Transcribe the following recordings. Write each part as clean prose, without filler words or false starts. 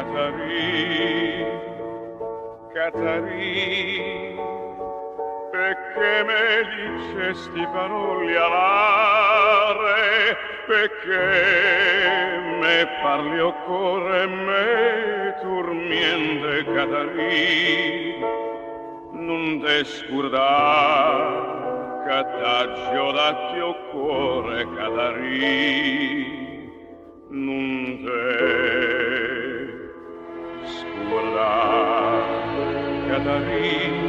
Catarì, perché me dicesti parole alare, perché me parli o cuore me turmiende, Catarì, non te scordar che t'aggio da tuo cuore, Catarì, non te scordar,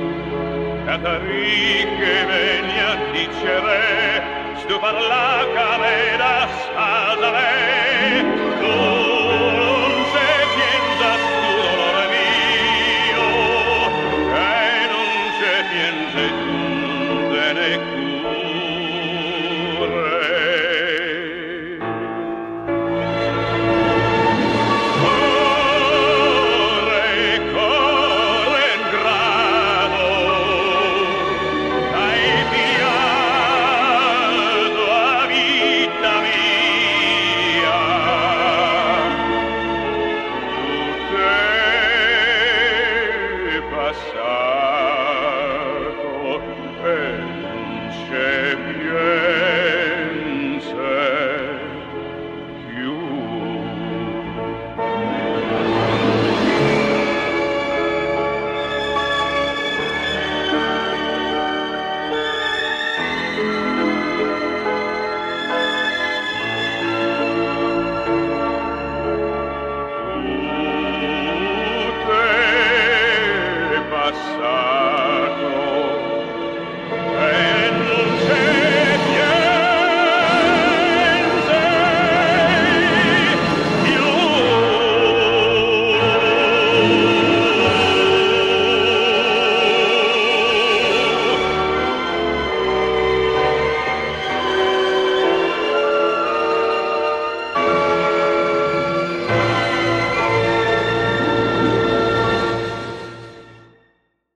Catarì, che veni a dicere sto parla